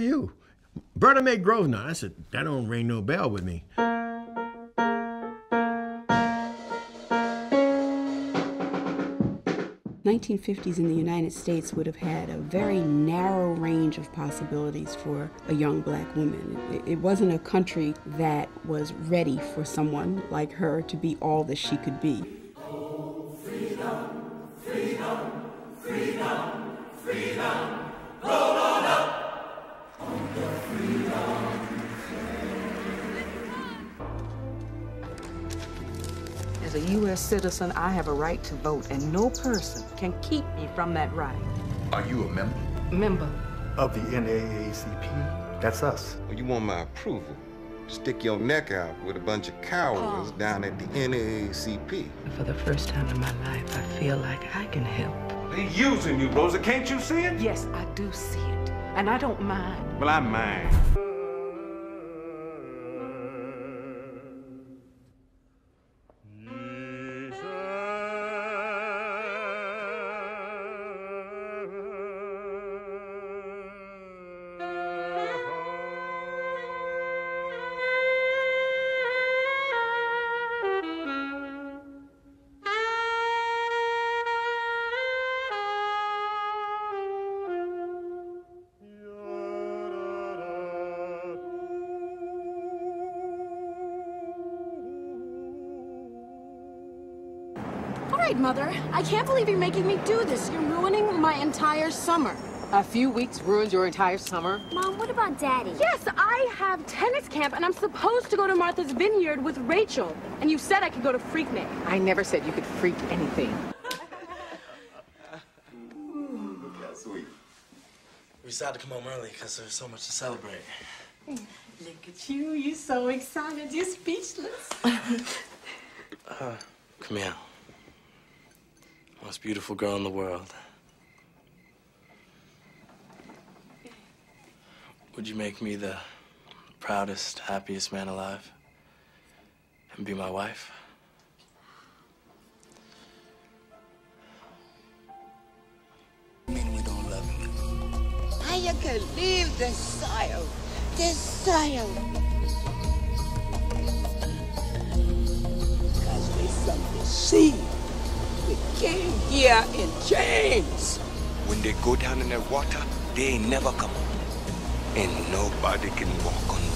you? Berta Mae Grosvenor. I said, that don't ring no bell with me. 1950s in the United States would have had a very narrow range of possibilities for a young black woman. It wasn't a country that was ready for someone like her to be all that she could be. Oh, freedom, freedom, freedom, freedom, roll on up on the freedom. As a U.S. citizen, I have a right to vote, and no person can keep me from that right. Are you a member? Member. Of the NAACP? That's us. Well, you want my approval? Stick your neck out with a bunch of cowards down at the NAACP. For the first time in my life, I feel like I can help. They're using you, Rosa. Can't you see it? Yes, I do see it, and I don't mind. Well, I mind. Mother, I can't believe you're making me do this. You're ruining my entire summer. A few weeks ruined your entire summer? Mom, what about Daddy? Yes, I have tennis camp, and I'm supposed to go to Martha's Vineyard with Rachel. And you said I could go to Freaknik. I never said you could freak anything. Look how sweet. We decided to come home early because there's so much to celebrate. Look at you. You're so excited. You're speechless. Camille. Most beautiful girl in the world. Would you make me the proudest, happiest man alive and be my wife? Men, we don't love you. How you can leave the soil? This soil. Because there's something to see. We came here in chains. When they go down in that water, they ain't never come up. And nobody can walk on